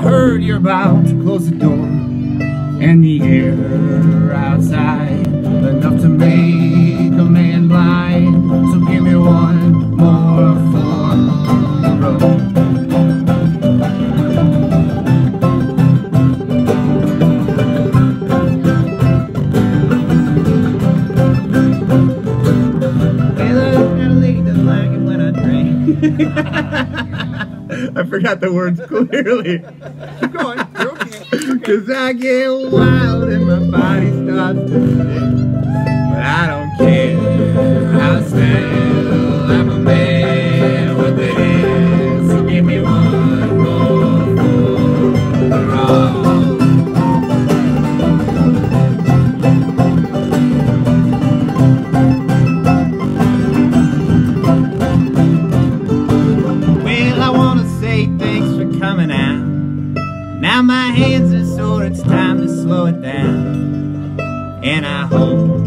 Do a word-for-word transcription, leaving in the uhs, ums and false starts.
heard you're about to close the door, and the air outside enough to make a man blind. So give me one more for the road. I forgot the words clearly. Keep going. You're okay. Okay. Cause I get wild and my body starts to shake. But I don't care. I'll still I'm a man with it is. So give me one more for the road. Coming out. Now my hands are sore, it's time to slow it down. And I hope